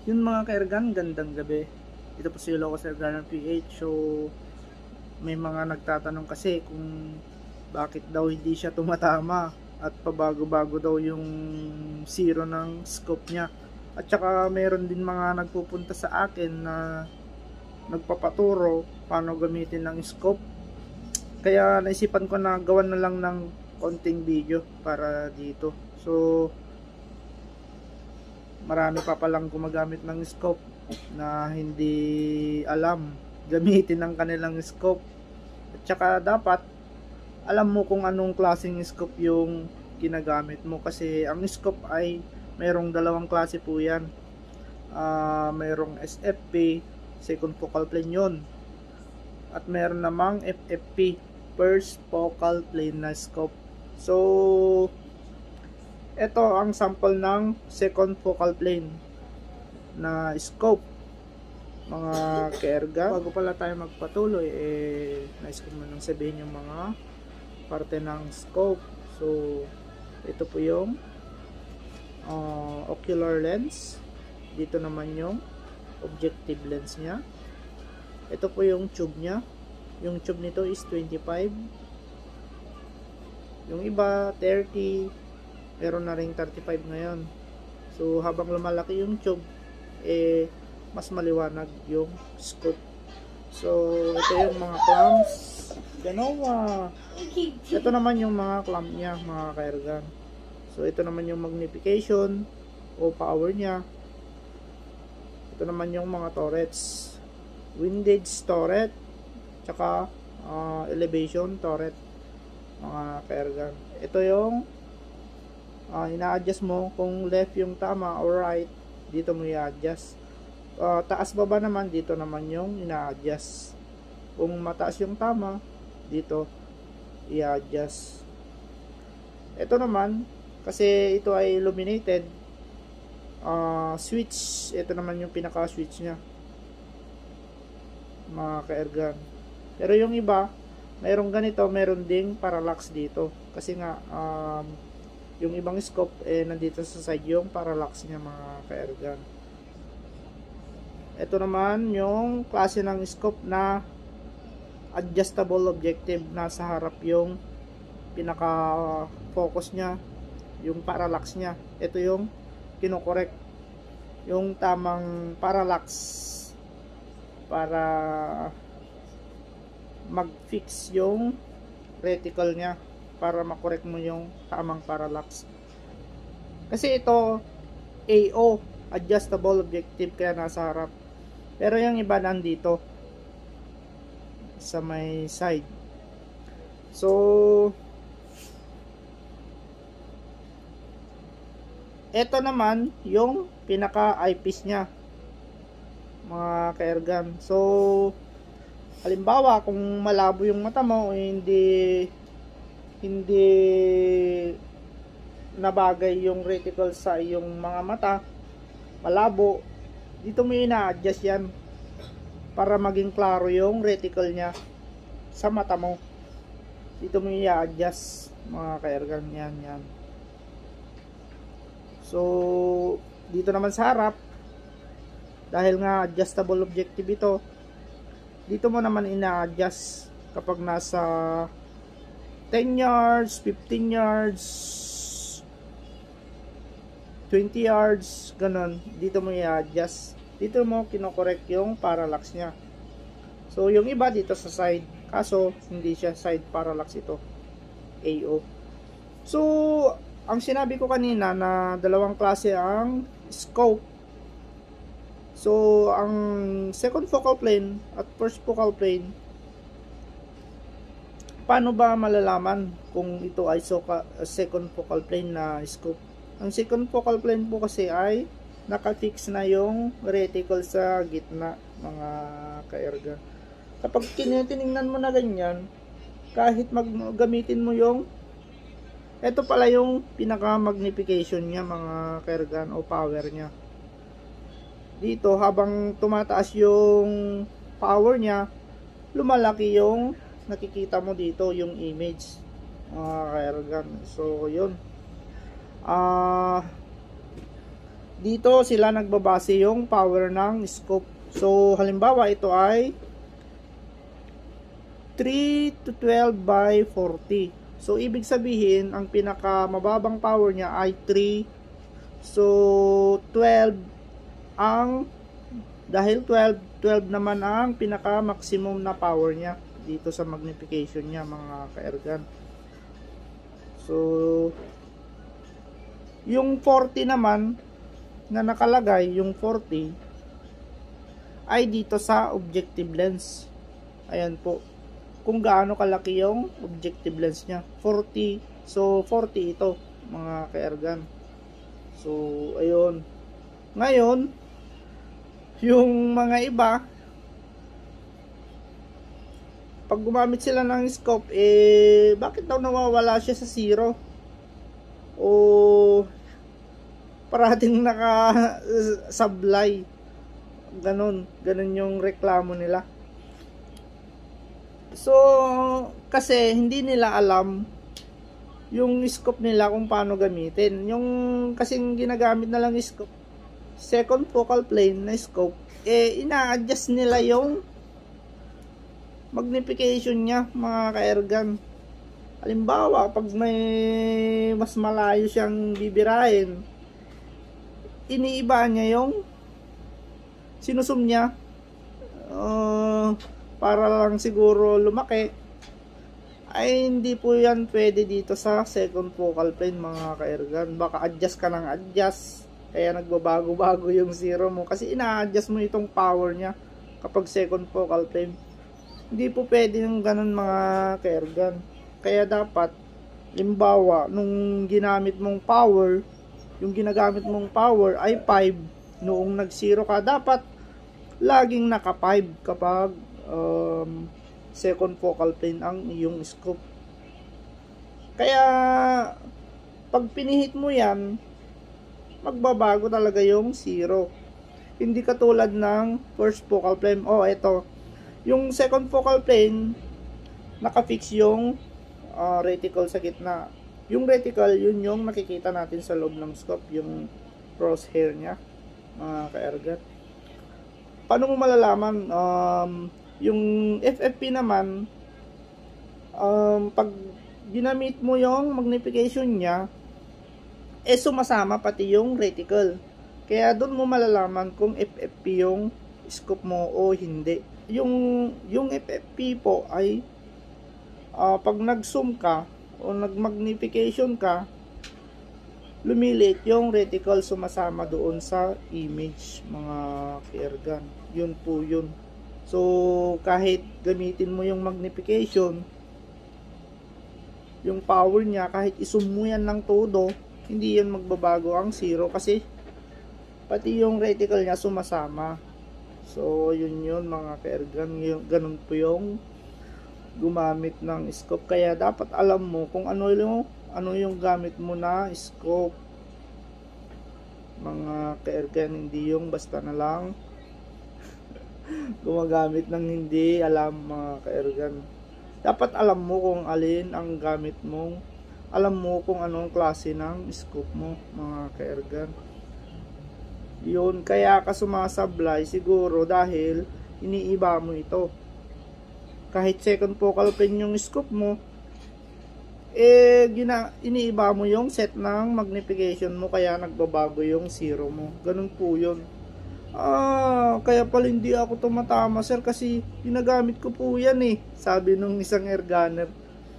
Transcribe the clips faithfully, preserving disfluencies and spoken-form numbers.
Yun mga kaergan, gandang gabi. Ito po si Loco Sir Garner P H. So, may mga nagtatanong kasi kung bakit daw hindi siya tumatama at pabago-bago daw yung zero ng scope niya. At saka meron din mga nagpupunta sa akin na nagpapaturo paano gamitin ng scope. Kaya naisipan ko na gawan na lang ng konting video para dito. So, marami pa palang gumagamit ng scope na hindi alam gamitin ng kanilang scope. At saka dapat alam mo kung anong klaseng scope yung ginagamit mo, kasi ang scope ay mayroong dalawang klase po yan. Uh, mayroong S F P, second focal plane yun, at meron namang F F P, first focal plane na scope. So ito ang sample ng second focal plane na scope mga kaerga. Bago pala tayo magpatuloy, eh nais ko munang sabihin yung mga parte ng scope. So ito po yung uh, ocular lens, dito naman yung objective lens nya, ito po yung tube nya. Yung tube nito is twenty-five, yung iba thirty, meron na ring thirty-five ngayon. So habang lumalaki yung tube, eh mas maliwanag yung scope. So ito yung mga clamps, ganowa. Ito naman yung mga clamp nya mga kaergan. So ito naman yung magnification o power nya. Ito naman yung mga turrets, windage turret, tsaka uh, elevation turret mga kaergan. Ito yung uh, ina-adjust mo kung left yung tama or right, dito mo i-adjust. Uh, taas baba naman, dito naman yung ina-adjust. Kung mataas yung tama, dito i-adjust. Ito naman, kasi ito ay illuminated uh, switch, ito naman yung pinaka switch nya mga kaergan. Pero yung iba, mayroong ganito, meron ding parallax dito, kasi nga um, yung ibang scope eh nandito sa side yung parallax nya mga kaergan. Ito naman yung klase ng scope na adjustable objective, nasa harap yung pinaka focus nya, yung parallax nya. Ito yung kinokorek yung tamang parallax para mag-fix yung reticle nya, para makorek mo yung tamang parallax. Kasi ito A O, adjustable objective, kaya nasa harap. Pero yung iba nandito sa may side. So ito naman yung pinaka eyepiece nya mga kaergan. So halimbawa kung malabo yung mata mo, hindi hindi nabagay yung reticle sa iyong mga mata, malabo, dito mo ina-adjust yan para maging klaro yung reticle nya sa mata mo. Dito mo i-adjust mga kaergan, yan yan. So dito naman sa harap, dahil nga adjustable objective ito, dito mo naman ina-adjust kapag nasa ten yards, fifteen yards, twenty yards, ganun. Dito mo i-adjust. Dito mo kinokorek yung parallax nya. So yung iba dito sa side, kaso hindi siya side parallax, ito A O. So ang sinabi ko kanina na dalawang klase ang scope. So ang second focal plane at first focal plane, paano ba malalaman kung ito ay second focal plane na scope? Ang second focal plane po kasi ay nakafix na yung reticle sa gitna mga kaerga. Kapag tinitingnan mo na ganyan, kahit maggamitin mo yung, ito pala yung pinaka magnification nya mga kaergan o power nya. Dito habang tumataas yung power nya, lumalaki yung nakikita mo dito, yung image mga kaergan. So yun, ah uh, dito sila nagbabase yung power ng scope. So halimbawa ito ay three to twelve by forty. So ibig sabihin ang pinaka mababang power niya ay three. So twelve ang, dahil twelve, twelve naman ang pinaka maximum na power niya dito sa magnification niya, mga ka-ergan. So yung forty naman na nakalagay, yung forty ay dito sa objective lens. Ayan po, kung gaano kalaki yung objective lens niya, forty. So forty ito, mga ka-ergan. So ayun. Ngayon, yung mga iba, pag gumamit sila ng scope, eh bakit daw nawawala siya sa zero? O parating naka sablay, ganon ganon yung reklamo nila. So kasi hindi nila alam yung scope nila kung paano gamitin. Yung kasing ginagamit na lang scope, second focal plane na scope, eh ina-adjust nila yung magnification niya, mga ka-ergan. Halimbawa, pag may mas malayo siyang bibirahin, iniiba niya yung sinusum niya, uh, para lang siguro lumaki. Ay hindi po yan pwede dito sa second focal plane, mga ka-ergan. Baka adjust ka ng adjust, kaya nagbabago-bago yung zero mo kasi ina-adjust mo itong power niya kapag second focal plane. Hindi po pwede yung ganun, mga ka-ergan. Kaya dapat, limbawa, nung ginamit mong power, yung ginagamit mong power ay five, noong nag zero ka, dapat laging naka five kapag um, second focal plane ang iyong scope. Kaya pag pinihit mo yan, magbabago talaga yung zero. Hindi katulad ng first focal plane. Oh, ito, yung second focal plane, nakafix yung uh, reticle sa gitna. Yung reticle, yun yung nakikita natin sa loob ng scope, yung crosshair nya, mga ka-ergan. Paano mo malalaman? Um, yung F F P naman, um, pag ginamit mo yung magnification nya, eh sumasama pati yung reticle. Kaya doon mo malalaman kung F F P yung scope mo o hindi. Yung, yung F F P po ay uh, pag nag-zoom ka o nag-magnification ka, lumiliit yung reticle, sumasama doon sa image, mga ka-ergan. Yun po yun. So kahit gamitin mo yung magnification, yung power niya, kahit isum mo yan ng todo, hindi yan magbabago ang zero kasi pati yung reticle niya sumasama. So yun yun, mga ka-ergan. Ganun po yung gumamit ng scope. Kaya dapat alam mo kung ano yung ano yung gamit mo na scope, mga ka-ergan. Hindi yung basta na lang gumagamit ng hindi alam, mga ka-ergan. Dapat alam mo kung alin ang gamit mong, alam mo kung anong klase ng scope mo, mga ka-ergan. Yun, kaya ka sumasablay siguro dahil iniiba mo ito. Kahit second focal plane yung scope mo, eh gina, iniiba mo yung set ng magnification mo, kaya nagbabago yung zero mo. Ganun po yun. Ah, kaya pala hindi ako tumatama, sir, kasi ginagamit ko po yan eh, sabi nung isang erganer.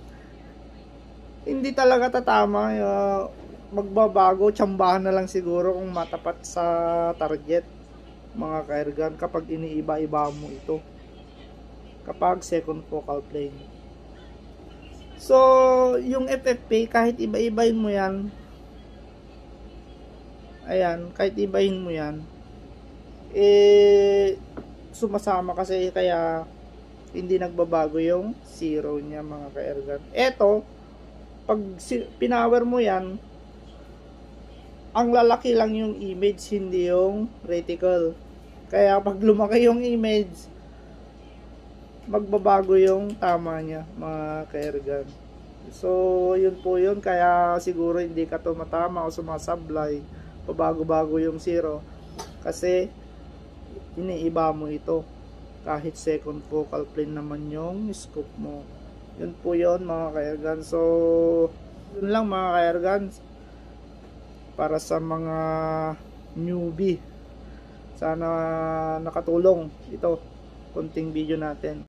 Hindi talaga tatama, uh, magbabago, tsambahan na lang siguro kung matapat sa target, mga ka-ergan, kapag iniiba-iba mo ito kapag second focal plane. So yung F F P, kahit iba-ibahin mo yan, ayan, kahit ibahin mo yan, eh sumasama kasi, kaya hindi nagbabago yung zero niya, mga ka-ergan. Eto, pag pinower mo yan, ang lalaki lang yung image, hindi yung reticle. Kaya pag lumaki yung image, magbabago yung tama niya, mga ka-ergan. So yun po yun, kaya siguro hindi ka tumatama o sumasablay pabago-bago yung zero kasi iniiba mo ito kahit second focal plane naman yung scope mo. Yun po yun mga ka-airgun. So yun lang mga ka-airgun para sa mga newbie. Sana nakatulong ito konting video natin.